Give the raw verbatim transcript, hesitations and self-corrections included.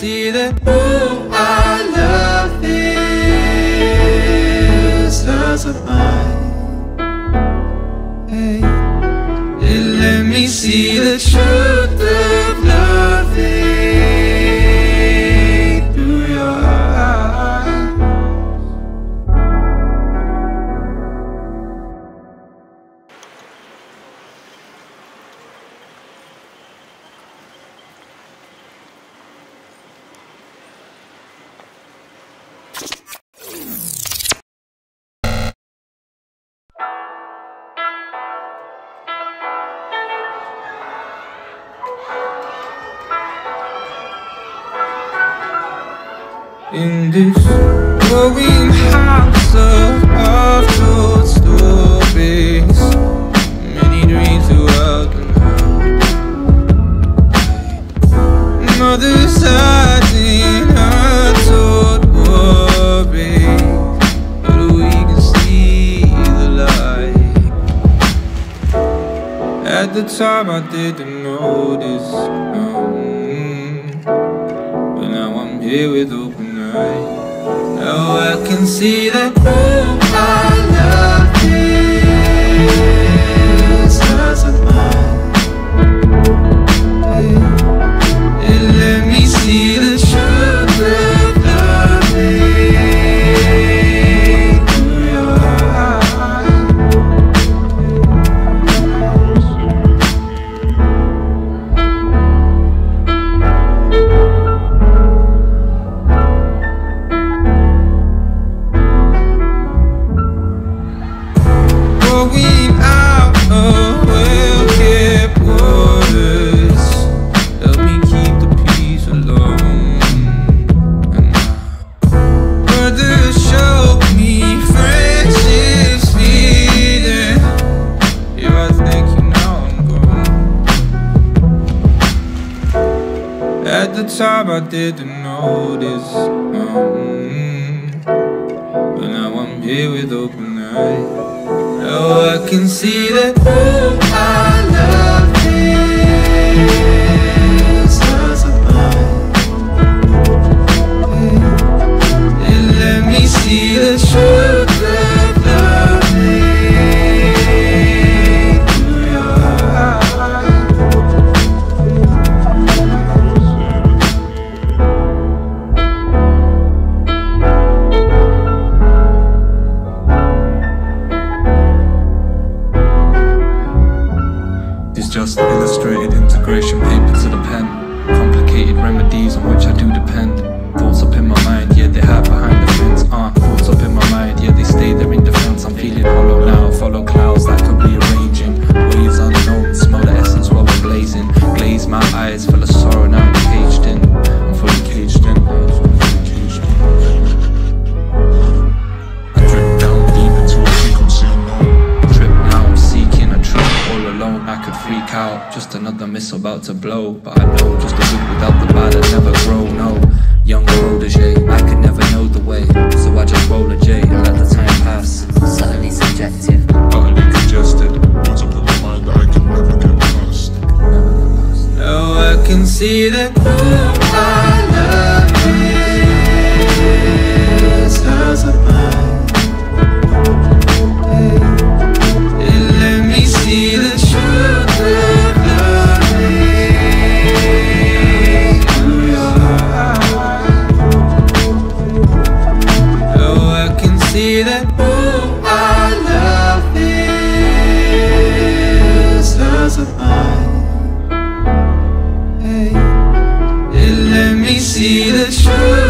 see that who I love is hers of mine. Hey, it let me see the truth of loving through your eyes. In this growing house of half-told stories, many dreams throughout the night. Mothers hiding untold worries, but we can see the light. At the time I didn't notice, um, but now I'm here with open. Now I can see that who I love is hers of mine. It let me see the truth of loving through your eyes. Going out of well-kept waters, help me keep the peace alone. And my brothers show me friendship's fleeting. Here I thank you, now I'm gone. At the time I didn't notice, um, but now I'm here with open eyes. Now I can see that who I love is hers of mine. It let me see the truth of loving through your eyes. Just illustrated integration paper to the pen. Complicated remedies on which I do depend. Thoughts up in my mind, yeah they hide behind the fence. Uh, thoughts up in my mind, yeah they stay there in defense. I'm feeling hollow now, follow clouds that could be arranging. Waves unknown, smell the essence while we're blazing. Glaze my eyes, full of sorrow now I'm caged in. I'm fully caged in. I drip down deep into a frequency unknown. Trip now, I'm seeking a trip all alone. I could freak out, just another missile about to blow. But I know just the good without the bad I'd never grow, no. Young protege, I could never know the way, so I just roll a J and let the time pass. Subtly subjective, Utterly congested, words up in my mind that I can never get past. Now I can see that who I love is hers of mine. It let me see the truth of loving through your eyes. Now I can see that who I love is hers of mine. Hey, it let me see the truth.